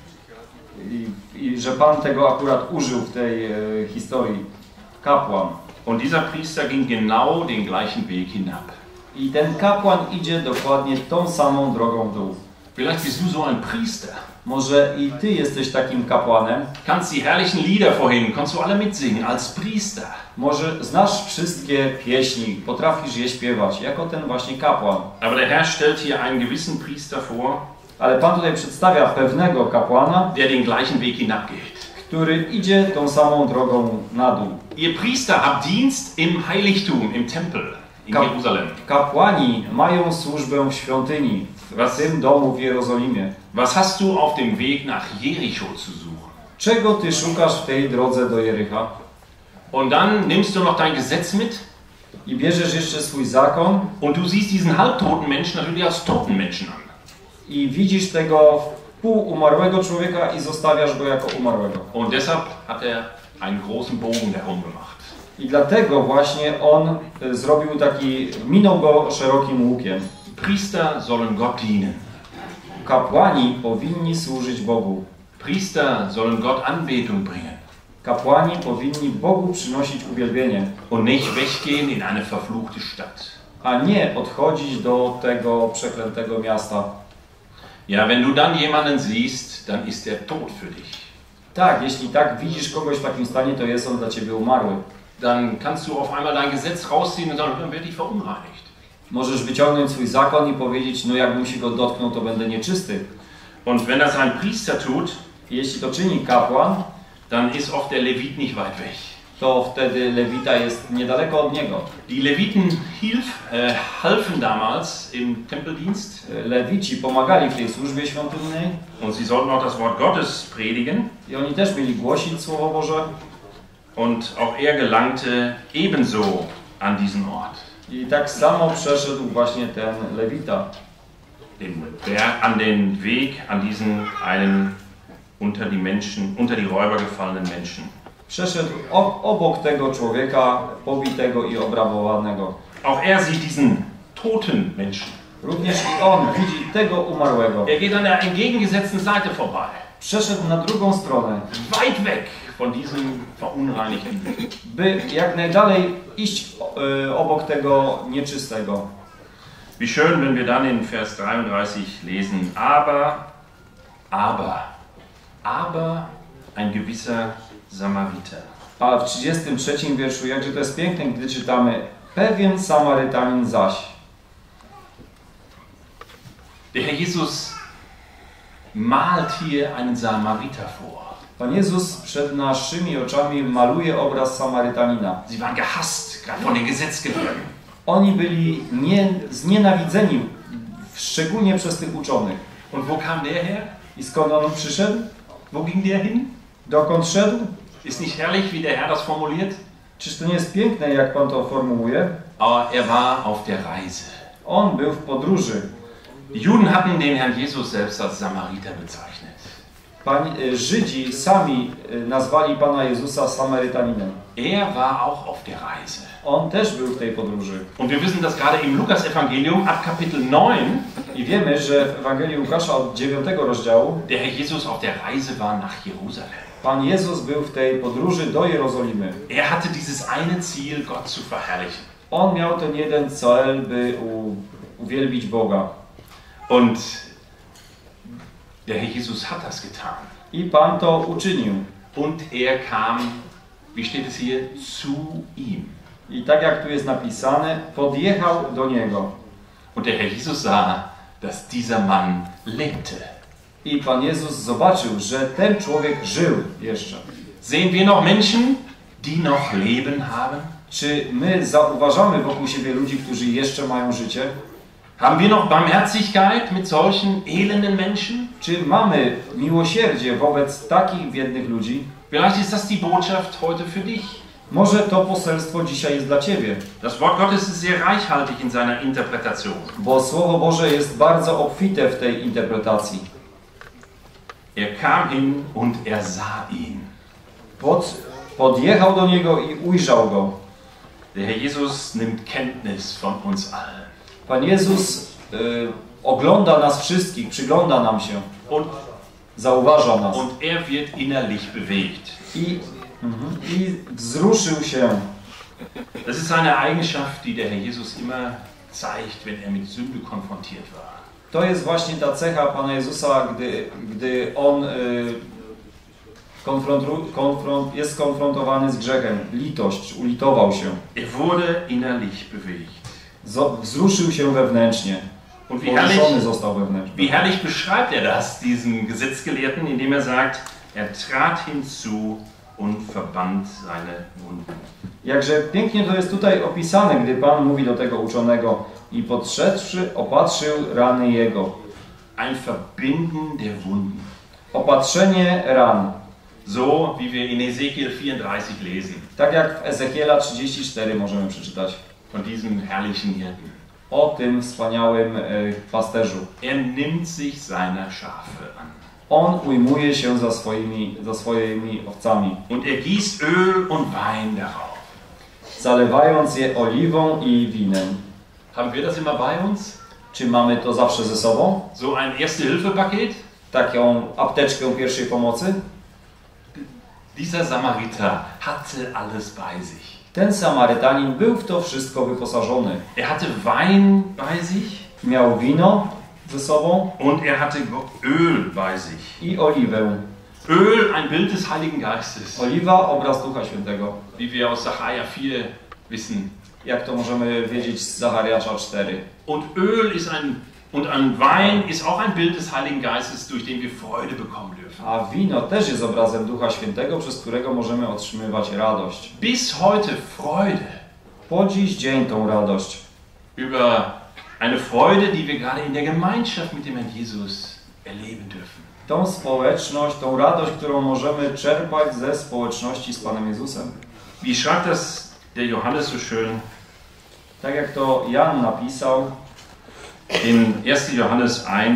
I że Pan tego akurat użył w tej historii. Kapłan. Und dieser Priester ging genau den gleichen Weg hinab. I ten kapłan idzie dokładnie tą samą drogą w dół. Vielleicht bist du so ein Priester. Może i ty jesteś takim kapłanem. Kannst die herrlichen Lieder vorhin, kannst du alle mitsingen als Priester. Może znasz wszystkie pieśni, potrafisz je śpiewać, jako ten właśnie kapłan. Aber der Herr stellt hier einen gewissen Priester vor, Ale Pan tutaj przedstawia pewnego kapłana, der den gleichen Weg hinabgeht. który idzie tą samą drogą na dół. Ihr Priester habt Dienst im Heiligtum, im Tempel in Jerusalem. Kapłani mają służbę w świątyni, w tym domu w Jerozolimie. Was hast du auf dem Weg nach Jericho zu suchen? Czego ty szukasz w tej drodze do Jericha? Und dann nimmst du noch dein Gesetz mit I bierzesz jeszcze swój zakon und du siehst diesen halbtoten Menschen natürlich als toten Menschen an. i widzisz tego półumarłego człowieka i zostawiasz go jako umarłego. Und deshalb hat er einen großen Bogen darum gemacht. I dlatego właśnie on minął go szerokim łukiem. Priester sollen Gott dienen. Kapłani powinni służyć Bogu. Priester sollen Gott Anbetung bringen. Kapłani powinni Bogu przynosić uwielbienie, Und nicht weggehen in eine verfluchte Stadt. a nie odchodzić do tego przeklętego miasta. Ja, wenn du dann jemanden siehst, dann ist er tot für dich. Tak, jeśli tak widzisz kogoś w takim stanie, to jest on dla ciebie umarły. Dann kannst du auf einmal dein Gesetz rausziehen und sagen, dann werde ich verunreinigt. Możesz wyciągnąć swój zakon i powiedzieć, no jakbym się go dotknął, to będę nieczysty. Und wenn das ein Priester tut, I jeśli to czyni kapłan, dann ist oft der Levit nicht weit weg. to wtedy Lewita jest niedaleko od niego. Die Leviten halfen damals im Tempeldienst. Lewici pomagali w tej służbie świątynnej Und sie sollten auch das Wort Gottes predigen. i oni też mieli głosić Słowo Boże. Und auch er gelangte ebenso an diesen Ort. I tak samo przeszedł właśnie ten Lewita. An den Weg, an diesen einen unter die Räuber gefallenen Menschen. Przeszedł obok tego człowieka pobitego i obrabowanego. Auch er sieht diesen toten Menschen. Również i on widzi tego umarłego. Er geht an der entgegengesetzten Seite vorbei. Przeszedł na drugą stronę, Weit weg von diesem verunreinigten. by jak najdalej iść obok tego nieczystego. Wie schön, wenn wir dann in Vers 33 lesen, aber ein gewisser Samariter. A w 33 wierszu, jakże to jest piękne, gdy czytamy: pewien Samarytanin zaś. Der Herr Jesus malt hier einen Samariter vor. Pan Jezus przed naszymi oczami maluje obraz Samarytanina. Sie waren gehasst, gerade von den Gesetzgelehrten. Oni byli znienawidzeni, szczególnie przez tych uczonych. Und wo kam der her? I skąd on przyszedł? Wo ging der hin? Dokąd szedł? Ist nicht herrlich, wie der Herr das formuliert? Czyż to nie jest piękne, jak Pan to formułuje? Aber er war auf der Reise. On był w podróży. Die Juden hatten den Herrn Jesus selbst als Samariter bezeichnet. Żydzi sami nazwali Pana Jezusa Samarytaninem. Er war auch auf der Reise. On też był w tej podróży. Und wir wissen das gerade im Lukas-Evangelium ab Kapitel 9. I wiemy, że w Ewangelii Łukasza od 9 rozdziału Der Herr Jesus auf der Reise war nach Jerusalem. Pan Jezus był w tej podróży do Jerozolimy. Er hatte dieses eine Ziel, Gott zu verherrlichen. On miał ten jeden cel, by uwielbić Boga. Und der Herr Jesus hat das getan. I Pan to uczynił. Und er kam, wie steht es hier, zu ihm. I tak jak tu jest napisane, podjechał do Niego. Und der Herr Jesus sah, dass dieser Mann lebte. I Pan Jezus zobaczył, że ten człowiek żył jeszcze. Sehen wir noch Menschen, die noch Leben haben? Czy my zauważamy wokół siebie ludzi, którzy jeszcze mają życie? Haben wir noch Barmherzigkeit mit solchen elenden Menschen? Czy mamy miłosierdzie wobec takich biednych ludzi? Vielleicht ist das die Botschaft heute für dich. Może to poselstwo dzisiaj jest dla Ciebie, Das Wort Gottes ist sehr reichhaltig in seiner Interpretation. bo Słowo Boże jest bardzo obfite w tej interpretacji. Er kam hin und er sah ihn. Podjechał do Niego i ujrzał Go. Der Herr Jesus nimmt Kenntnis von uns allen. Pan Jezus ogląda nas wszystkich, przygląda nam się, zauważa nas Und er wird innerlich bewegt. i wzruszył się. Das ist eine Eigenschaft, die der Herr Jesus immer zeigt, wenn er mit Sünde konfrontiert war. To jest właśnie ta cecha Pana Jezusa, gdy On jest skonfrontowany z grzechem. Litość, ulitował się. Er wurde innerlich bewegt. Wzruszył się wewnętrznie. Und Poruszony został wewnętrznie. wie herrlich beschreibt er das, diesen Gesetzgelehrten, indem er sagt, er trat hinzu und verband seine Wunden. Jakże pięknie to jest tutaj opisane, gdy Pan mówi do tego uczonego i podszedłszy, opatrzył rany jego. Ein Verbinden der Wunden. Opatrzenie ran. So wie wir in Ezekiel 34 lesen. Tak jak w Ezechiela 34 możemy przeczytać. Von diesem herrlichen Hirten. O tym wspaniałym pasterzu. Er nimmt sich seiner Schafe an. On ujmuje się za swoimi owcami. Und er gießt Öl und Wein darauf. Zalewając je oliwą i winem. Haben wir das immer bei uns? Czy mamy to zawsze ze sobą? So ein Erste-Hilfe-Paket? Taką apteczkę pierwszej pomocy? Dieser Samariter hatte alles bei sich. Ten Samarytanin był w to wszystko wyposażony. Er hatte Wein bei sich. Miał wino ze sobą Und er hatte Öl bei sich. i oliwę. Öl, ein Bild des Heiligen Geistes. Oliwa, obraz Ducha Świętego. Wie wir aus Sacharja 4 wissen. Jak to możemy wiedzieć z Zachariasza 4. Und Öl ist und ein Wein ist auch ein Bild des Heiligen Geistes, durch den wir Freude bekommen dürfen. A wino też jest obrazem Ducha Świętego, przez którego możemy otrzymywać radość. Bis heute Freude. Po dziś dzień tą radość. Über eine Freude, die wir gerade in der Gemeinschaft mit dem Herrn Jesus erleben dürfen. Tą społeczność, tą radość, którą możemy czerpać ze społeczności z Panem Jezusem. Wie schreibt das der Johannes so schön? Tak jak to Jan napisał In 1. Johannes 1,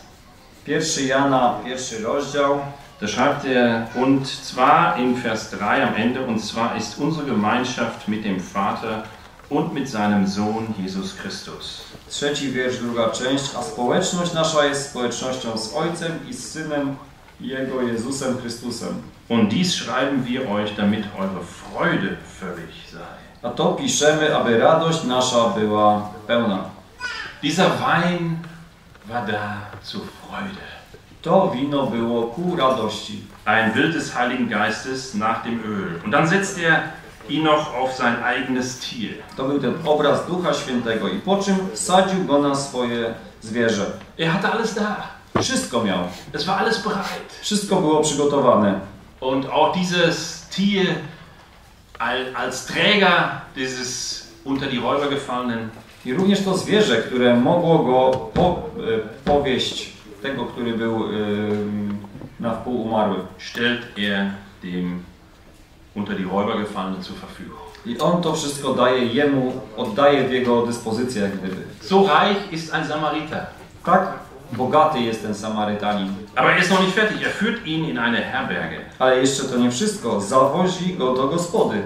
1 Jana, 1 rozdział, da schreibt er, und zwar in Vers 3 am Ende, und zwar ist unsere Gemeinschaft mit dem Vater und mit seinem Sohn Jesus Christus. 3 wiersz, druga część, a społeczność nasza jest społecznością z Ojcem i z Synem Jego Jezusem Chrystusem. Und dies schreiben wir euch, damit eure Freude völlig sei. A to piszemy, aby radość nasza była pełna. Dieser Wein war da zur Freude. To wino było ku radości. Ein Bild des Heiligen Geistes nach dem Öl. Und dann setzt er ihn noch auf sein eigenes Tier. To był ten obraz Ducha Świętego i po czym wsadził go na swoje zwierzę. Er hatte alles da. Wszystko miał. Es war alles bereit. Wszystko było przygotowane. Und auch dieses Tier als Träger dieses unter die Räuber gefallenen. I również to zwierzę, które mogło go powieść, tego, który był na wpół umarły. Stellt er dem unter die Räuber gefallenen zur Verfügung. I on to wszystko daje jemu, oddaje w jego dyspozycję, jak gdyby. So reich ist ein Samariter. Tak bogaty jest ten Samarytanin. Aber er ist noch nicht fertig. Er führt ihn in eine Herberge. Ale jeszcze to nie wszystko. Zawozi go do gospody.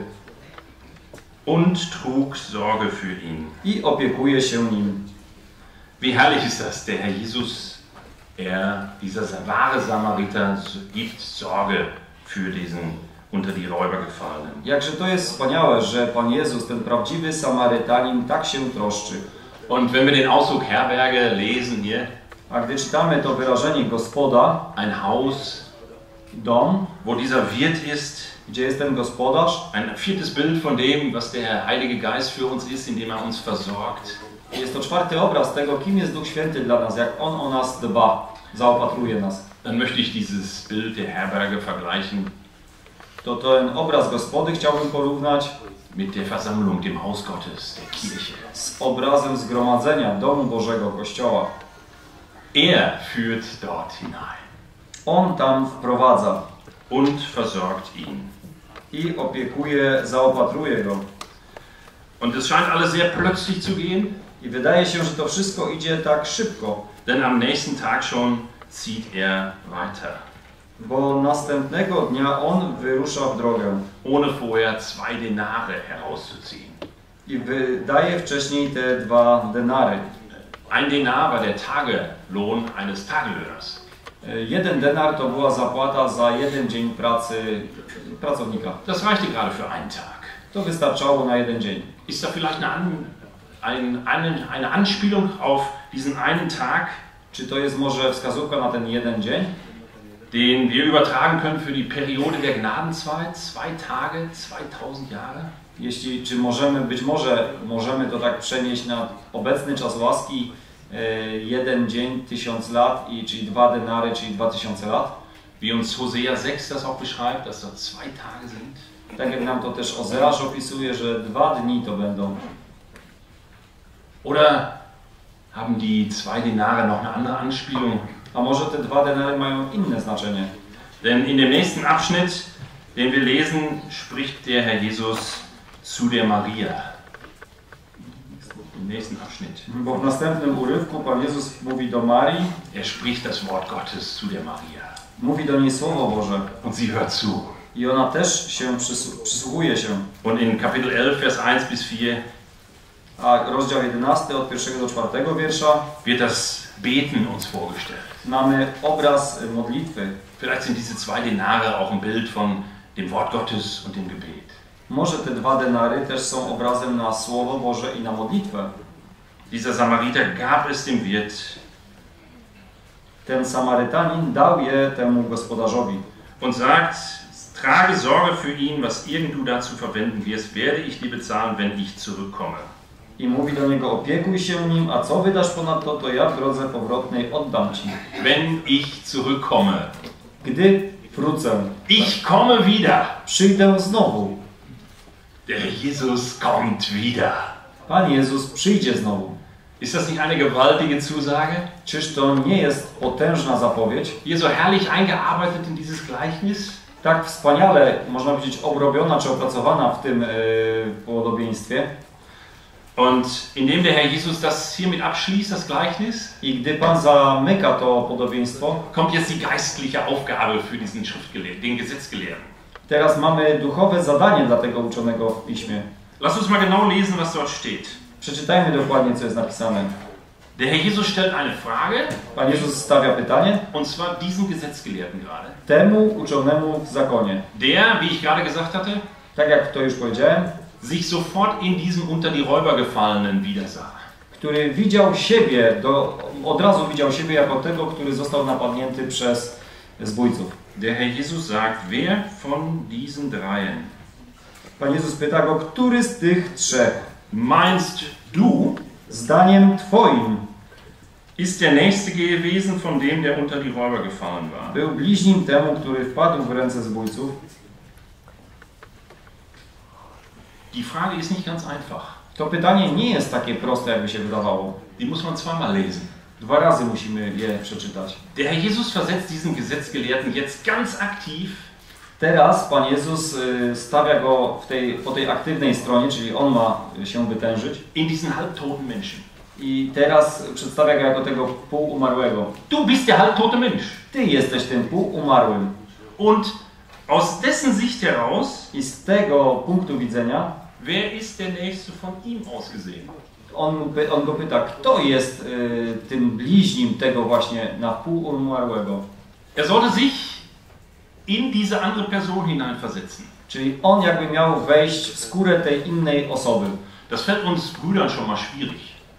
Und trug Sorge für ihn. I opiekuje się nim. Wie herrlich ist das, der Herr Jesus, dieser wahre Samariter, gibt Sorge für diesen unter die Räuber gefallenen. Jakże to jest wspaniałe, że Pan Jezus, ten prawdziwy Samarytanin, tak się troszczy. Und wenn wir den Ausdruck Herberge lesen hier, A gdy czytamy to wyrażenie gospoda, ein Haus, dom, wo dieser Wirt ist, gdzie jest ten gospodarz, ein viertes Bild von dem, was der Heilige Geist für uns ist, indem er uns versorgt. jest to czwarty obraz tego, kim jest Duch Święty dla nas, jak On o nas dba, zaopatruje nas. Dann möchte ich dieses Bild der Herberge vergleichen To ten obraz gospody chciałbym porównać mit der Versammlung, dem Haus Gottes, der Kirche. z obrazem zgromadzenia, domu Bożego, Kościoła. Er führt dort hinein On tam wprowadza und versorgt ihn. i opiekuje, zaopatruje go. Und es scheint alles sehr plötzlich zu gehen, I wydaje się, że to wszystko idzie tak szybko, denn am nächsten Tag schon zieht er weiter, bo następnego dnia on wyrusza w drogę ohne vorher 2 Denare herauszuziehen. i wydaje wcześniej te 2 denary. Ein Denar war der Tagelohn eines Tagelöhners. 1 denar to była zapłata za 1 dzień pracy pracownika. Das reichte gerade für einen Tag. To wystarczało na 1 dzień. Ist da vielleicht eine Anspielung auf diesen einen Tag, Czy to jest może wskazówka na ten 1 dzień? den wir übertragen können für die Periode der Gnadenzeit? 2 Tage, 2000 Jahre? Czy być może możemy to tak przenieść na obecny czas łaski, 1 dzień, 1000 lat, czyli 2 denary, czyli 2000 lat? Wie uns Hosea 6 das auch beschreibt, dass das 2 Tage sind. Tak jak nam to też Ozeasz opisuje, że 2 dni to będą. Oder haben die 2 Denare noch eine andere Anspielung? A może te 2 denary mają inne znaczenie? Denn in dem nächsten Abschnitt, den wir lesen, spricht der Herr Jesus zu der Maria. Im nächsten Abschnitt. Bo w następnym urywku Pan Jezus mówi do Marii, Er spricht das Wort Gottes zu der Maria. mówi do niej Słowo Boże Und sie hört zu. i ona też się przysłuchuje się. Und in Kapitel 11, Vers 1 bis 4 A rozdział 11 od 1 do 4 wiersza wird das Beten uns vorgestellt. mamy obraz modlitwy. Vielleicht sind diese 2 Denare auch ein Bild von dem Wort Gottes und dem Gebet. Może te 2 denary też są obrazem na Słowo Boże i na modlitwę. Dieser Samariter gab es dem Wirt. Ten Samarytanin dał je temu gospodarzowi Und sagt, trage Sorge für ihn, was irgend du dazu verwenden wirst, werde ich dir bezahlen, wenn ich zurückkomme. i mówi do niego: opiekuj się nim, a co wydasz ponadto, to ja w drodze powrotnej oddam ci. Wenn ich zurückkomme. Gdy wrócę, Ich komme wieder. przyjdę znowu. Der Jesus kommt wieder. Pan Jezus przyjdzie znowu. Ist das nicht eine gewaltige Zusage? Czyż to nie jest potężna zapowiedź? Hier so herrlich eingearbeitet in dieses Gleichnis. Tak wspaniale, można powiedzieć, obrobiona czy opracowana w tym podobieństwie. Und indem der Herr Jesus das hiermit abschließt, das Gleichnis, I gdy Pan zamyka to podobieństwo, kommt jetzt die geistliche Aufgabe für diesen Schriftgelehrten, den Gesetzgelehrten. teraz mamy duchowe zadanie dla tego uczonego w Piśmie. Lass uns mal genau lesen, was dort steht. Przeczytajmy dokładnie, co jest napisane. Der Herr Jesus stellt eine Frage, Pan Jezus stawia pytanie und zwar diesen Gesetzgelehrten gerade. temu uczonemu w zakonie. Der, wie ich gerade gesagt hatte, Tak jak to już powiedziałem, sich sofort in diesem unter die Räuber gefallenen wiedersah. który widział siebie, od razu widział siebie jako tego, który został napadnięty przez zbójców. Der Herr Jesus sagt, wer von diesen dreien Pan Jezus pyta go, który z tych 3 meinst du, zdaniem Twoim ist der Nächste gewesen von dem, der unter die Räuber gefallen war? był bliźnim temu, który wpadł w ręce zbójców? Die Frage ist nicht ganz einfach. To pytanie nie jest takie proste, jakby się wydawało. Die muss man zweimal lesen. 2 razy musimy je przeczytać. Der Herr Jesus versetzt diesen Gesetzgelehrten jetzt ganz aktiv Teraz Pan Jezus stawia go po tej aktywnej stronie, czyli on ma się wytężyć. in diesen halbtoten Menschen. I teraz przedstawia go jako tego półumarłego. Du bist der halbtote Mensch. Ty jesteś tym półumarłym. Und aus dessen Sicht heraus, I z tego punktu widzenia wer ist der Nächste von ihm aus gesehen? on go pyta, kto jest tym bliźnim tego właśnie na półumarłego. Er sollte sich in diese andere Person hineinversetzen. Czyli on jakby miał wejść w skórę tej innej osoby. Das fällt uns Brüdern schon mal schwierig.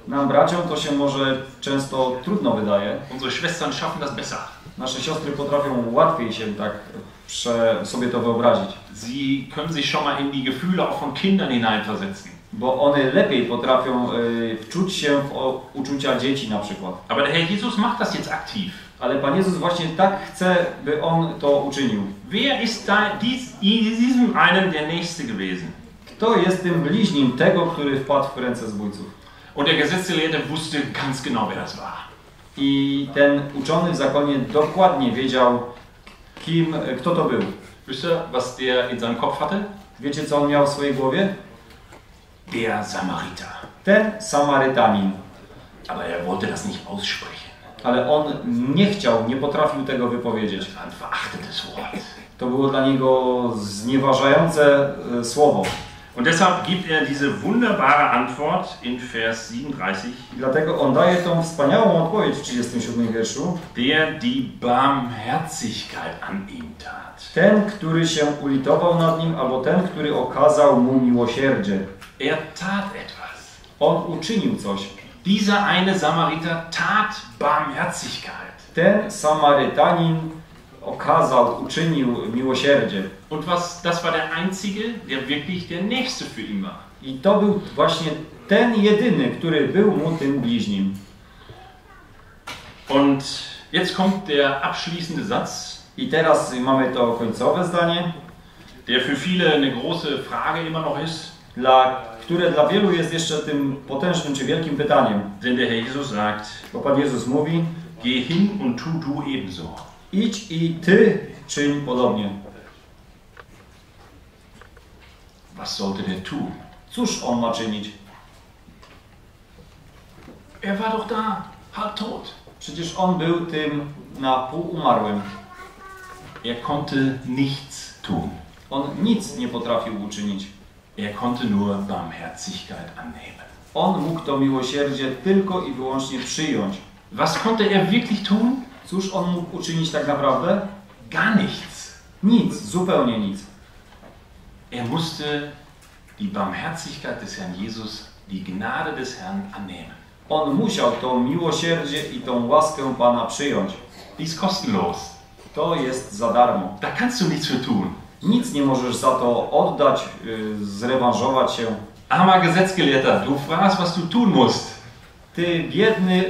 Nam braciom to się może często trudno wydaje. Unsere Schwestern schaffen das besser. Nasze siostry potrafią łatwiej się tak sobie to wyobrazić. Sie können sich schon mal in die Gefühle auch von Kindern hineinversetzen. Bo one lepiej potrafią wczuć się w uczucia dzieci na przykład. Aber der Herr Jesus macht das jetzt aktiv. Ale Pan Jezus właśnie tak chce, by On to uczynił. Wer ist da diesem einen der Nächste gewesen? Kto jest tym bliźnim tego, który wpadł w ręce zbójców? Und der Gesetzgelehrte wusste ganz genau, wer das war. I ten uczony w zakonie dokładnie wiedział, kto to był. Wisst ihr, was der in seinem Kopf hatte? Wiecie, co on miał w swojej głowie? Der Samariter. Ten Samarytanin. Aber er wollte das nicht aussprechen. Ale on nie potrafił tego wypowiedzieć. Das war ein verachtetes Wort. To było dla niego znieważające słowo. Und deshalb gibt er diese wunderbare Antwort in Vers 37. I dlatego on daje tą wspaniałą odpowiedź w 37 wierszu. Der die Barmherzigkeit an ihm tat. Ten, który się ulitował nad nim, albo ten, który okazał mu miłosierdzie. Er tat etwas. On uczynił coś. Dieser eine Samariter tat Barmherzigkeit. Ten Samarytanin uczynił miłosierdzie. Und das war der Einzige, der wirklich der Nächste für ihn war. I to był właśnie ten jedyny, który był mu tym bliźnim. Und jetzt kommt der abschließende Satz. I teraz mamy to końcowe zdanie, der für viele eine große Frage immer noch ist. Które dla wielu jest jeszcze tym potężnym czy wielkim pytaniem. Denn der Herr Jesus sagt, bo Pan Jezus mówi: geh hin und tu du ebenso. Idź i ty czyń podobnie. Was sollte der tun? Cóż on ma czynić? Er war doch da, halb tot. Przecież on był tym na pół umarłym. Er konnte nichts tun. On nic nie potrafił uczynić. Er konnte nur Barmherzigkeit annehmen. On mógł to miłosierdzie tylko i wyłącznie przyjąć. Was konnte er wirklich tun? Cóż on mógł uczynić tak naprawdę? Gar nichts. Nic, zupełnie nic. Er musste die Barmherzigkeit des Herrn Jesus, die Gnade des Herrn annehmen. On musiał to miłosierdzie i tą łaskę Pana przyjąć. Die ist kostenlos. To jest za darmo. Da kannst du nichts für tun. Nic nie możesz za to oddać, zrewanżować się. Armer Gesetzgelehrter, du fragst, was du tun musst. Ty biedny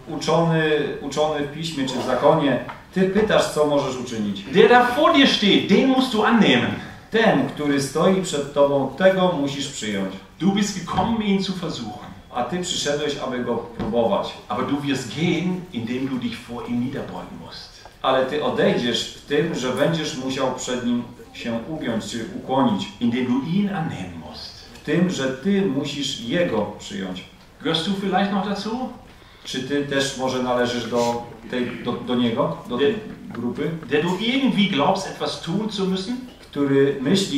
uczony w piśmie czy w zakonie, ty pytasz, co możesz uczynić. Der da vor dir steht, den musst du annehmen. Ten, który stoi przed tobą, tego musisz przyjąć. Du bist gekommen, ihn zu versuchen. A ty przyszedłeś, aby go próbować. Aber du wirst gehen, indem du dich vor ihm niederbeugen musst. Ale ty odejdziesz w tym, że będziesz musiał przed nim się ugiąć czy ukłonić. Indem du ihn annehmen musst. W tym, że ty musisz jego przyjąć. Gehörst du vielleicht noch dazu? Czy ty też może należysz do niego, do tej grupy? Der du irgendwie glaubst, etwas tun zu müssen? Który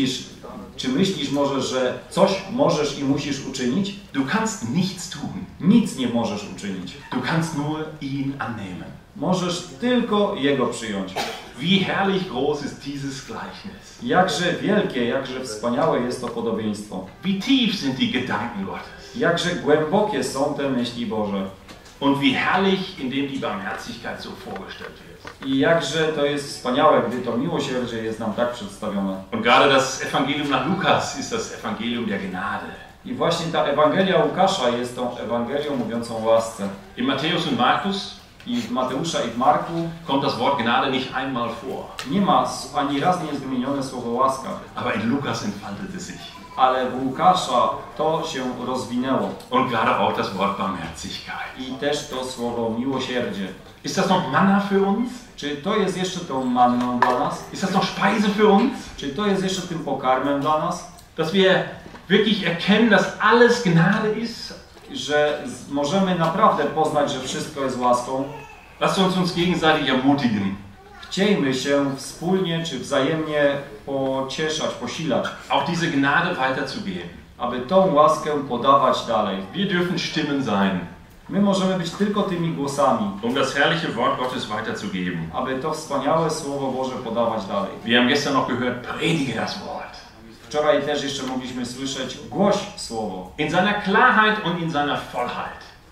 myślisz może, że coś możesz i musisz uczynić? Du kannst nichts tun. Nic nie możesz uczynić. Du kannst nur ihn annehmen. Możesz tylko jego przyjąć. Wie herrlich groß ist dieses Gleichnis. Jakże wielkie, jakże wspaniałe jest to podobieństwo. Wie tief sind die Gedanken Gottes. Jakże głębokie są te myśli Boże. Und wie herrlich, indem die Barmherzigkeit so vorgestellt wird. I jakże to jest wspaniałe, gdy to miłosierdzie jest nam tak przedstawione. Und gerade das Evangelium nach Lukas ist das Evangelium der Gnade. I właśnie ta Ewangelia Łukasza jest tą Ewangelią mówiącą o łasce. In Matthäus und Markus I w Mateusza i w Marku kommt das Wort Gnade nicht einmal vor. nie ma ani raz nie jest wymienione słowo łaska. Aber in Lukas entfaltet es sich. Ale w Łukasza to się rozwinęło. Und gerade auch das Wort Barmherzigkeit. I też to słowo miłosierdzie. Ist das noch Manna für uns? Czy to jest jeszcze tą manną dla nas? Ist das noch Speise für uns? Czy to jest jeszcze tym pokarmem dla nas? Dass wir wirklich erkennen, dass alles Gnade ist? Że możemy naprawdę poznać, że wszystko jest łaską. Lasst uns gegenseitig ermutigen. Chciejmy się wspólnie czy wzajemnie pocieszać, posilać. Auch diese Gnade weiterzugeben. Aby tą łaskę podawać dalej. Wir dürfen Stimmen sein. My możemy być tylko tymi głosami. Um das herrliche Wort Gottes weiterzugeben. Aby to wspaniałe Słowo Boże podawać dalej. Wir haben gestern noch gehört, predige das Wort. Wczoraj też jeszcze mogliśmy słyszeć: głoś Słowo. In seiner Klarheit und in seiner Vollheit.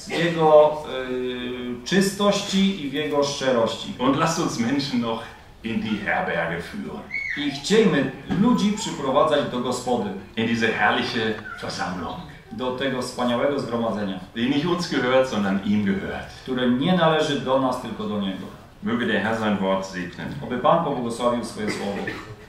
w Jego czystości i w Jego szczerości. Und lasst uns Menschen noch in die Herberge führen. I chciejmy ludzi przyprowadzać do Gospody, In diese herrliche Versammlung, do tego wspaniałego zgromadzenia, die nicht uns gehört, sondern ihm gehört. które nie należy do nas, tylko do Niego. Möge der Herr sein Wort segnen. Oby Pan pobłogosławił swoje słowo.